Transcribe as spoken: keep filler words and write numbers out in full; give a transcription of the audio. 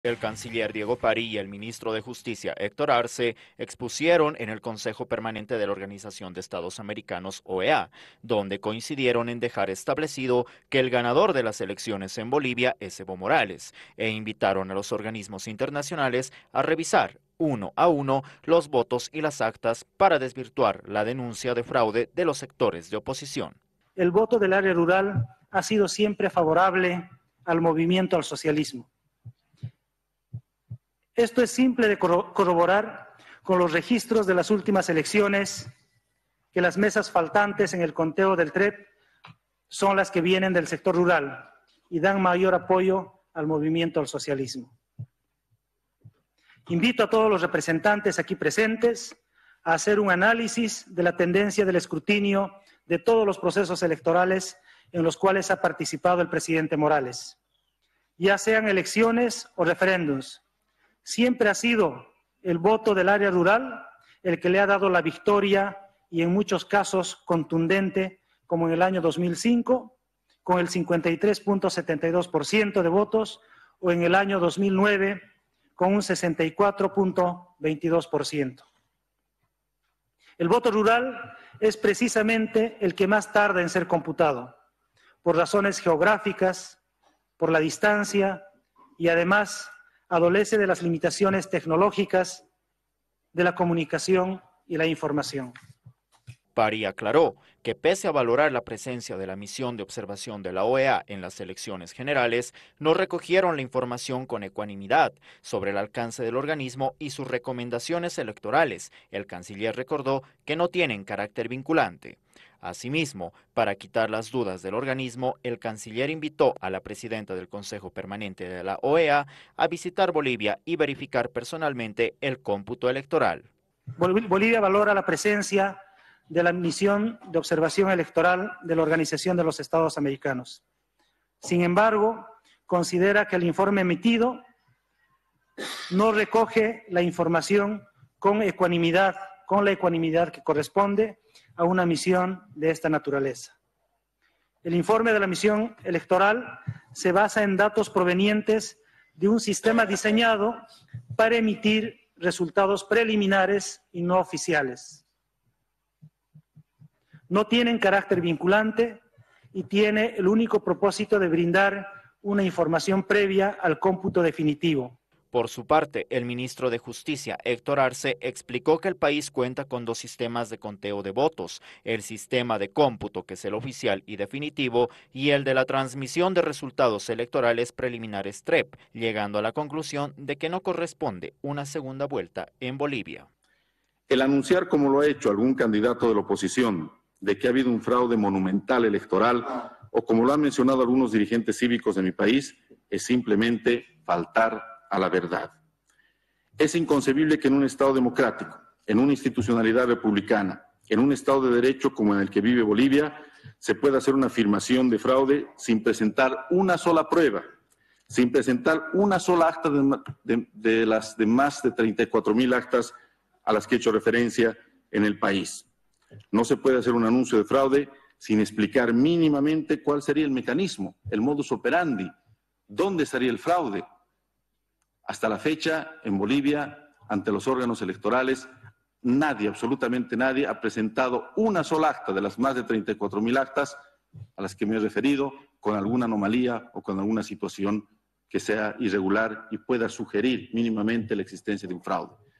El canciller Diego Pari y el ministro de Justicia Héctor Arce expusieron en el Consejo Permanente de la Organización de Estados Americanos, O E A, donde coincidieron en dejar establecido que el ganador de las elecciones en Bolivia es Evo Morales, e invitaron a los organismos internacionales a revisar uno a uno los votos y las actas para desvirtuar la denuncia de fraude de los sectores de oposición. El voto del área rural ha sido siempre favorable al movimiento al socialismo. Esto es simple de corroborar con los registros de las últimas elecciones, que las mesas faltantes en el conteo del T R E P son las que vienen del sector rural y dan mayor apoyo al movimiento al socialismo. Invito a todos los representantes aquí presentes a hacer un análisis de la tendencia del escrutinio de todos los procesos electorales en los cuales ha participado el presidente Morales, ya sean elecciones o referéndums. Siempre ha sido el voto del área rural el que le ha dado la victoria y en muchos casos contundente, como en el año dos mil cinco, con el cincuenta y tres punto setenta y dos por ciento de votos, o en el año dos mil nueve, con un sesenta y cuatro punto veintidós por ciento. El voto rural es precisamente el que más tarda en ser computado, por razones geográficas, por la distancia y además adolece de las limitaciones tecnológicas de la comunicación y la información. Pari aclaró que pese a valorar la presencia de la misión de observación de la O E A en las elecciones generales, no recogieron la información con ecuanimidad sobre el alcance del organismo y sus recomendaciones electorales. El canciller recordó que no tienen carácter vinculante. Asimismo, para quitar las dudas del organismo, el canciller invitó a la presidenta del Consejo Permanente de la O E A a visitar Bolivia y verificar personalmente el cómputo electoral. Bolivia valora la presencia de la misión de observación electoral de la Organización de los Estados Americanos. Sin embargo, considera que el informe emitido no recoge la información con ecuanimidad, con la ecuanimidad que corresponde a una misión de esta naturaleza. El informe de la misión electoral se basa en datos provenientes de un sistema diseñado para emitir resultados preliminares y no oficiales. No tienen carácter vinculante y tiene el único propósito de brindar una información previa al cómputo definitivo. Por su parte, el ministro de Justicia, Héctor Arce, explicó que el país cuenta con dos sistemas de conteo de votos, el sistema de cómputo, que es el oficial y definitivo, y el de la transmisión de resultados electorales preliminares T R E P, llegando a la conclusión de que no corresponde una segunda vuelta en Bolivia. El anunciar, como lo ha hecho algún candidato de la oposición, de que ha habido un fraude monumental electoral, o como lo han mencionado algunos dirigentes cívicos de mi país, es simplemente faltar a la verdad. Es inconcebible que en un Estado democrático, en una institucionalidad republicana, en un Estado de Derecho como en el que vive Bolivia, se pueda hacer una afirmación de fraude sin presentar una sola prueba, sin presentar una sola acta de, de, de las de más de treinta y cuatro mil actas a las que he hecho referencia en el país. No se puede hacer un anuncio de fraude sin explicar mínimamente cuál sería el mecanismo, el modus operandi, dónde estaría el fraude. Hasta la fecha, en Bolivia, ante los órganos electorales, nadie, absolutamente nadie, ha presentado una sola acta de las más de treinta y cuatro mil actas a las que me he referido con alguna anomalía o con alguna situación que sea irregular y pueda sugerir mínimamente la existencia de un fraude.